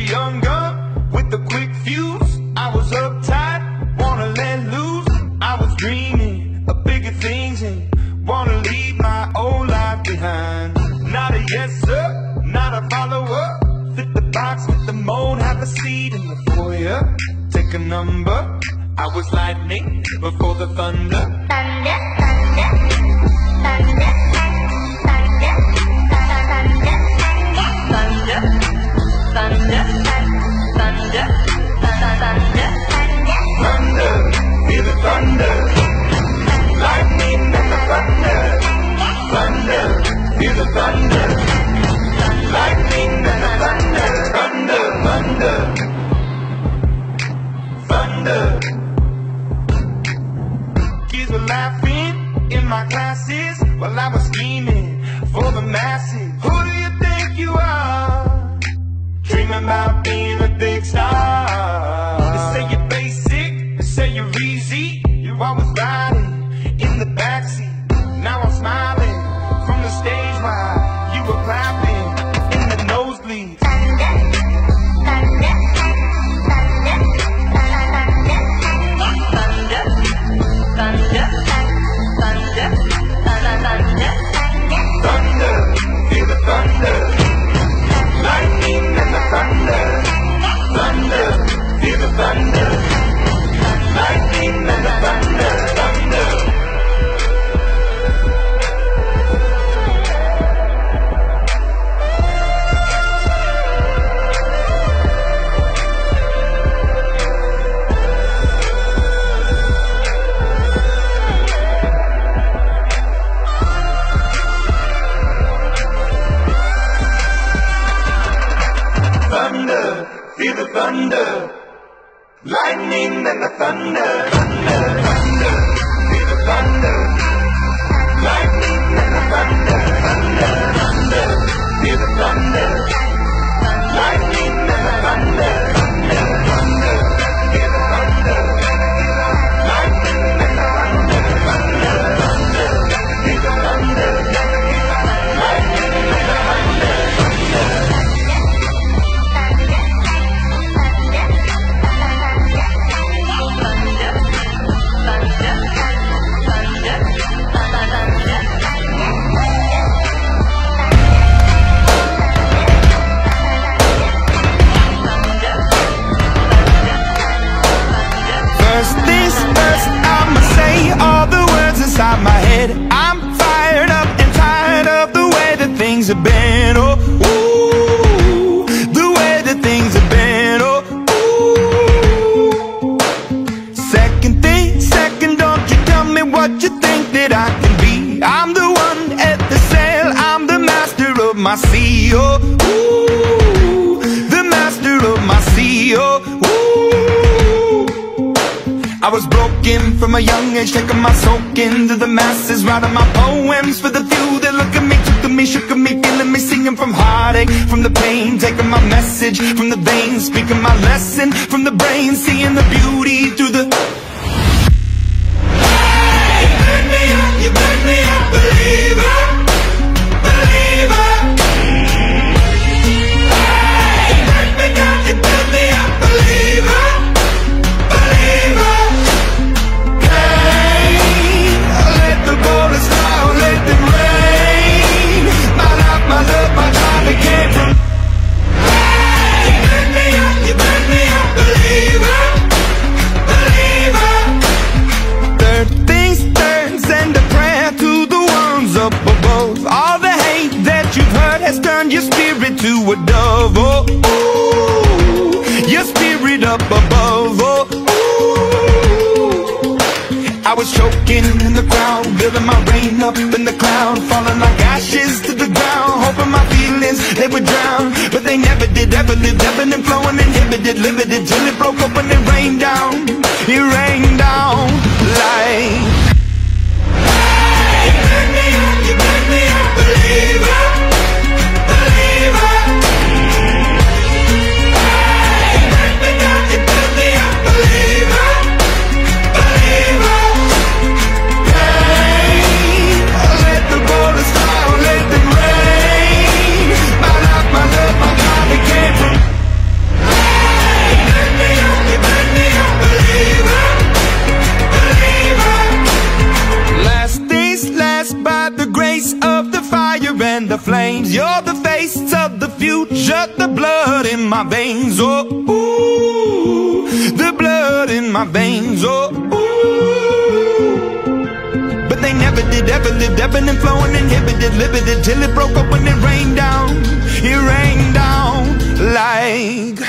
young gun with a quick fuse. I was uptight, wanna let loose. I was dreaming of bigger things and wanna leave my old life behind. Not a yes sir, not a follower. Fit the box, fit the mold, have a seat in the foyer. Take a number. I was lightning before the thunder. Thunder, thunder, thunder, thunder, thunder, thunder, thunder, thunder, thunder, thunder, feel the thunder. Lightning and the thunder. Thunder, feel the thunder. Lightning and the thunder. Thunder, thunder, thunder. Kids were laughing in my classes while I was scheming for the masses. Who do you think you are? Dreaming about being a big star. They say you're basic, they say you're easy. You're always riding in the backseat. Now I'm smiling from the stage while you were clapping in the nosebleeds. thunder, thunder, thunder, thunder, thunder, thunder, thunder, Thunder, feel the thunder. Lightning and the thunder. Thunder, feel the thunder. Lightning and the thunder. Thunder. Thunder, feel the thunder. Lightning and the thunder. Thunder, thunder, feel the thunder. Lightning and the thunder. Thunder, thunder, feel the thunder. Lightning and the thunder. Thunder, thunder, feel the thunder. Lightning and the thunder. Thunder, thunder, feel the thunder. Lightning and the thunder. First things first, I'ma say all the words inside my head. I'm fired up and tired of the way that things have been. Oh, ooh, the way that things have been. Oh, ooh. Second thing, second, don't you tell me what you think that I can be. I'm the one at the sail, I'm the master of my sea. Oh, ooh, the master of my sea. Oh, ooh. I was broken from a young age, taking my soak into the masses, writing my poems for the few that look at me, took at me, shook at me, feeling me, singing from heartache, from the pain, taking my message from the veins, speaking my lesson from the brain, seeing the beauty through the... Hey, you burn me up, you burn me up, believer, believer. Hey, you burn me down, you burn me up, believer, believer. Let the bullets fly, let them rain. My life, my love, my time, it came from. Hey, you burn me up, believer, believer. Third things third, send a prayer to the ones up above. All the hate that you've heard has turned your spirit to a dove. Oh, ooh, your spirit up above. Oh, ooh. I was choking in the crowd, building my rain up in the cloud, falling like ashes to the ground, hoping my feelings, they would drown. But they never did, ever lived, ebbing and flowing, inhibited, limited, till it broke open and rained down. It rained down like... Hey, you burn me up, you burn me up, believer, believer. Hey, you burn me down, you burn me up, believer, believer. Let the bullets fly, let them rain. My life, my love, my time, it came from. flames. You're the face of the future, the blood in my veins. Oh, ooh, the blood in my veins. Oh, ooh. But they never did, ever lived, ebbing and flowing, inhibited, limited, till it broke up when it rained down. It rained down like